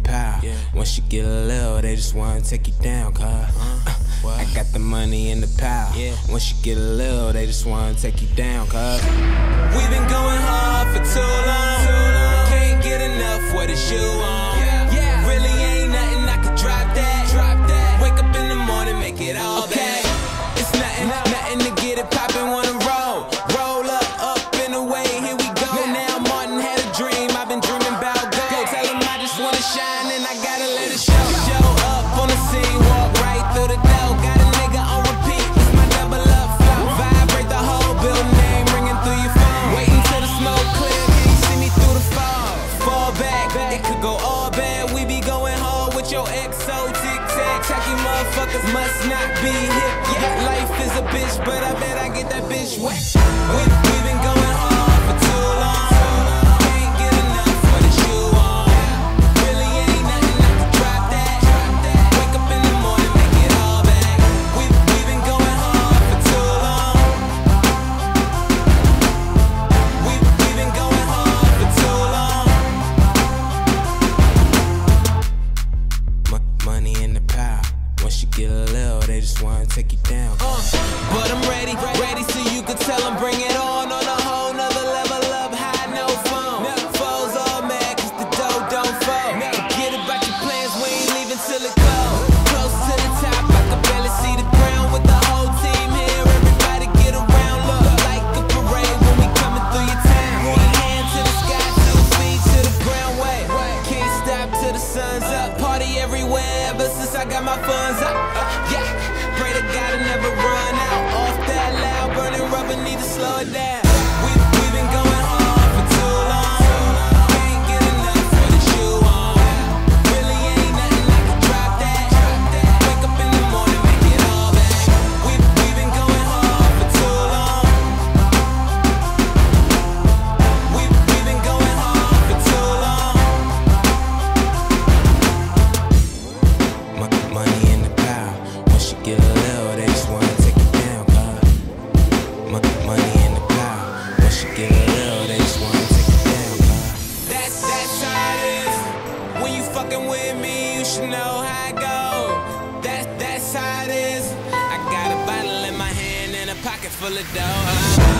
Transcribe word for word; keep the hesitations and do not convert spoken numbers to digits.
power. Yeah. Once you get a little, they just wanna take you down, cuz. Uh, uh, I got the money and the power. Yeah. Once you get a little, they just wanna take you down, cuz. We've been going hard for too long. Too long. Can't get enough, what is you on? Yeah. Yeah. Really ain't nothing, I could drop that. Drop that. Wake up in the morning, make it all okay. Back. It's nothing, no. nothing to get it poppin', wanna roll. Roll up, up and away, here we go. Now, now Martin had a dream, I've been dreaming about gold. Tell him I just wanna shine and I gotta let it show. Show up on the scene, walk right through the door. Got a nigga on repeat, it's my double up flow. Vibrate the whole building, name ringing through your phone. Waiting till the smoke clear, can you see me through the fog? Fall back, it could go all bad. We be going hard with your X O tic-tac. Tacky motherfuckers must not be hip. Yeah, life is a bitch, but I bet I get that bitch wet. We, we been going hard for too long. Can't get enough, what is you on? Really ain't nothing, I could drop that. Wake up in the morning, make it all back. We, we been going hard for too long. We, we been going hard for too long. M money and the power. Once you get a little, they just wanna take you down. Uh, but I'm ready, ready so you can tell them bring it on. On a whole nother level up high, no phone. Foes all mad cause the dough don't fall. Forget about your plans, we ain't leaving till it goes. Close to the top, I can barely see the ground. With the whole team here, everybody get around. Look like a parade when we coming through your town. One hand to the sky, two feet to the ground. Wait, can't stop till the sun's up. Party everywhere ever since I got my funds up. Yeah, pray to God I never run out. Off that loud, burning rubber, need to slow it down. We, we been going hard for too long. Can't get enough, what is you on? Really ain't nothing, I could drop that. Wake up in the morning, make it all back. We, we been going hard for too long. We, we been going hard for too long. M money and the power. Once you get a little, they just wanna take you down, cuz. M money and the power. Once you get a little, they just wanna take you down, cuz. That's, that's how it is. When you fucking with me, you should know how it goes. That, that's how it is. I got a bottle in my hand and a pocket full of dough.